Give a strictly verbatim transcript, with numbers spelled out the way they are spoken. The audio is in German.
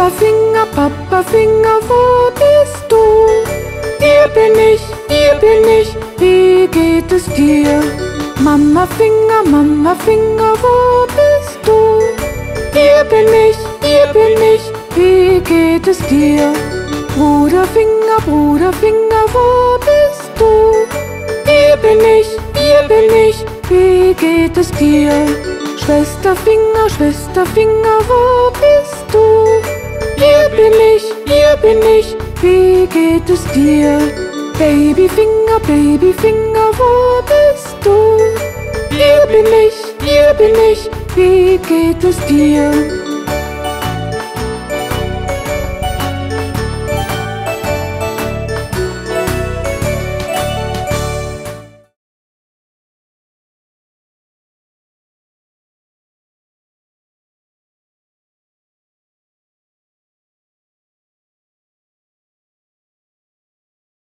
Papa Finger, Papa Finger, wo bist du? Hier bin ich, hier bin ich, wie geht es dir? Mama Finger, Mama Finger, wo bist du? Hier bin ich, hier bin ich, wie geht es dir? Bruder Finger, Bruder Finger, wo bist du? Hier bin ich, hier bin ich, wie geht es dir? Schwester Finger, Schwester Finger, wo bist du? Hier bin ich, hier bin ich, wie geht es dir? Baby Finger, Baby Finger, wo bist du? Hier bin ich, hier bin ich, wie geht es dir?